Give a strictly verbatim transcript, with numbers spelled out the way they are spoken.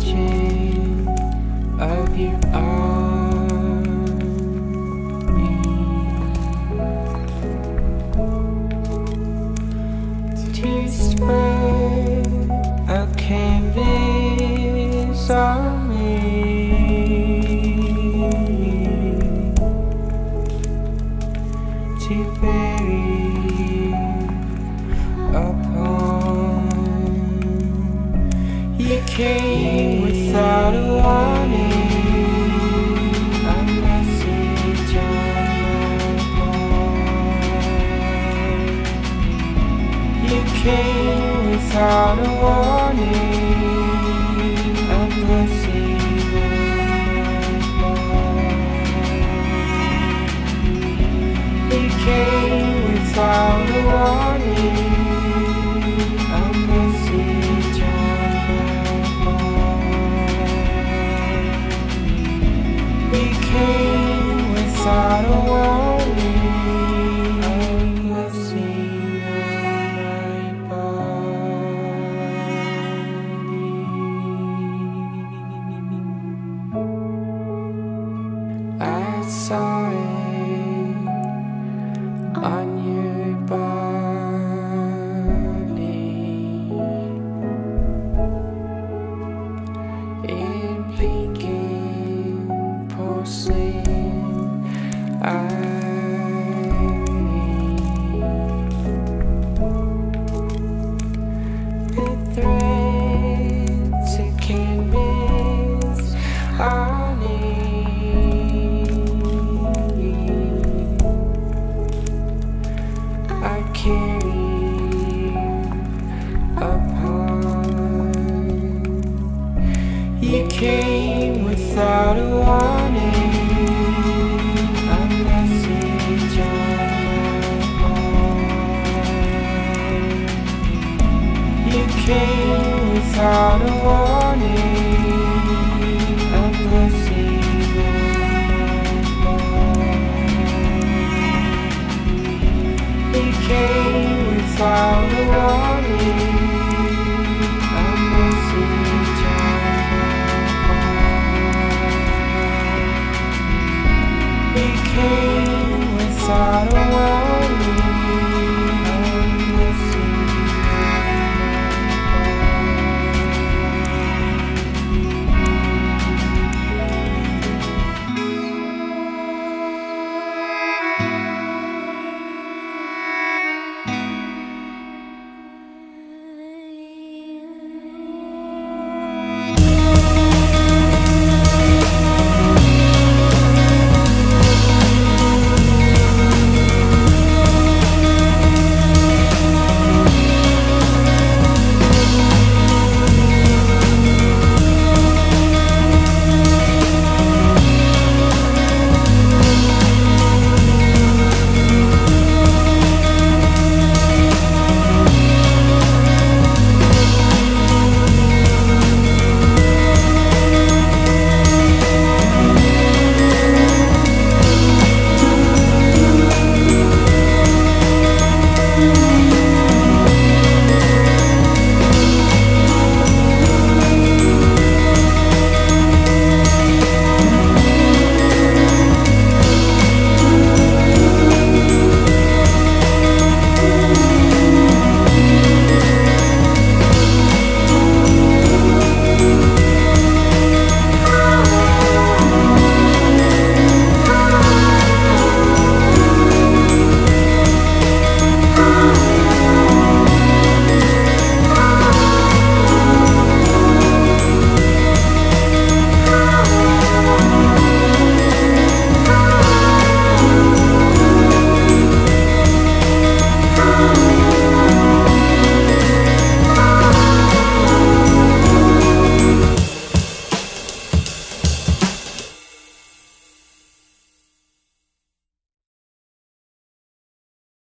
touching of your arm to spread a canvas on me, to bury upon. You came without a warning, a message on my wall. You came without a warning, a blessing on my wall. You came without a warning, a message on my wall. You came without a warning, a blessing on my body. I saw it on your body, in pink and porcelain ivory. The threads of canvas on it. I carry upon. You came without a warning, a message on my wall. You came without a warning.